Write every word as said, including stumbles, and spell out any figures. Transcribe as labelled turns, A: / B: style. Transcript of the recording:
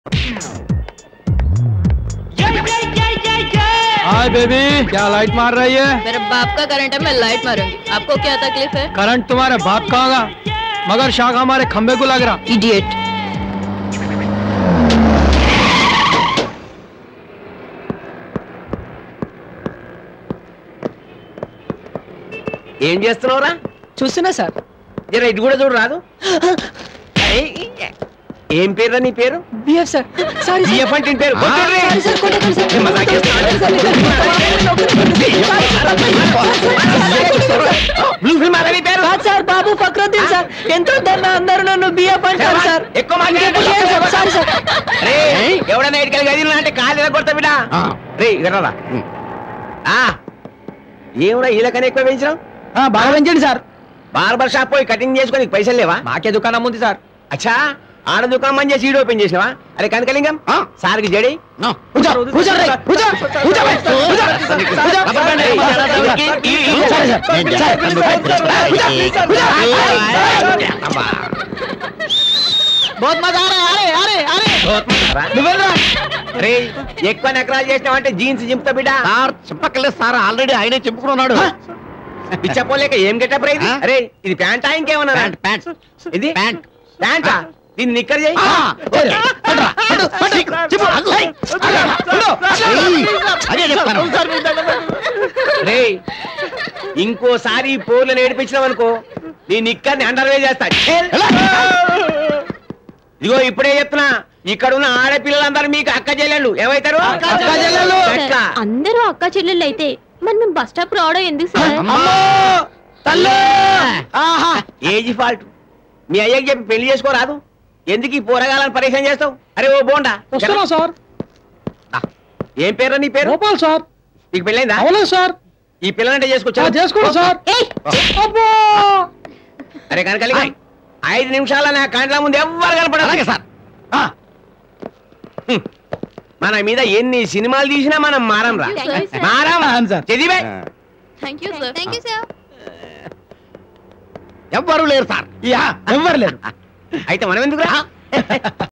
A: Hi baby, क्या light मार रही है?
B: मेरे बाप का करंट है, मैं लाइट मारूंगी। आपको क्या तकलीफ है?
A: करंट तुम्हारे बाप का होगा, मगर शाख हमारे खंबे को लग रहा।
B: इडियट।
C: ఏం చేస్తున్నావురా?
A: చూస్తున్నా సార్.
C: జర ఇటు కూడా చూడు రాదు. ఏం పేరు నీ పేరు?
A: BF sir. సారీ
C: బిఎఫ్ అంటే పేరు బ్లూ ఫిల్మ్ అదే పేరు
A: సార్. బాబు ఫక్రుద్దీన్ సార్. ఎంతో అందరూ నన్ను బిఎఫ్ అంటారు సార్.
C: ఎక్కువ
A: సారీ సార్.
C: ఎవడన్నా ఇటుకెళ్ళి గదిలో అంటే కాలు కొడతా బిడ్డ. రే ఇగరా ఏమన్నా వీళ్ళకన్నా ఎక్కువ పెంచినావు?
A: బాగా పెంచండి సార్.
C: బార్బర్ షాప్ పోయి కటింగ్ చేసుకొని పైసలు లేవా?
A: మాకే దుకాణం ఉంది సార్.
C: అచ్చా, ఆడ దుకాణం అని చేసి ఈడ ఓపెన్ చేసినావా? అరే కనకలింగం సార్కి జడి రే ఎక్కువ నకరాలు చేసినావంటే జీన్స్ చింపుతా బిడ్డ.
D: చెప్పక్కర్లేదు సార్, ఆల్రెడీ ఆయనే చెప్పుకున్నాడు.
C: చెప్పలేక ఏం గెటప్ రే ఇది? అరే ఇది ప్యాంటా ఇంకేమన్నా?
D: ప్యాంట్
C: ఇది
D: ప్యాంట్
C: ప్యాంటా? దీన్ని నిక్కర్ చేయి.
D: అదే చెప్తాను.
C: రే ఇంకోసారి పోర్లు నేర్పించినావు అనుకో నీ నిక్కర్ని అండర్వే చేస్తా. ఇదిగో ఇప్పుడే చెప్తున్నా, ఇక్కడ ఉన్న ఆడపిల్లలందరూ మీకు అక్క చెల్లెళ్ళు ఏమైతారు?
B: అందరూ అక్క చెల్లెళ్ళు అయితే మరి మేము బస్ స్టాప్ రావడం ఎందుకు సార్?
C: Age fault. మీ అయ్యకి చెప్పి పెళ్లి చేసుకోరాదు? ఎందుకు ఈ పోరగాలని పరేషాన్ చేస్తావు? అరే ఓ బోండా
A: సార్.
C: ఏం పేరు నీ పేరు?
A: గోపాల్ సార్.
C: నీకు పెళ్ళైందా?
A: అవునా సార్.
C: ఈ పిల్లలంటే చేసుకోవచ్చా?
A: చేసుకోండి సార్.
C: అరే కనకలి ఐదు నిమిషాల నా కండ్ల ముందు ఎవ్వరు కనపడాలి సార్. మన మీద ఎన్ని సినిమాలు తీసినా మనం మారం రా. మారం చదివే.
B: Thank you sir. Thank you sir.
D: ఎవ్వరూ లేరు సార్.
A: ఎవ్వరు లేరు.
C: అయితే మనం ఎందుకు రా?